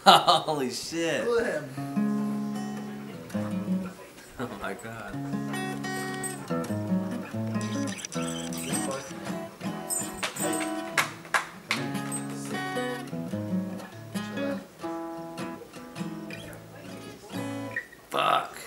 Holy shit. Look at him. Oh my god. Fuck.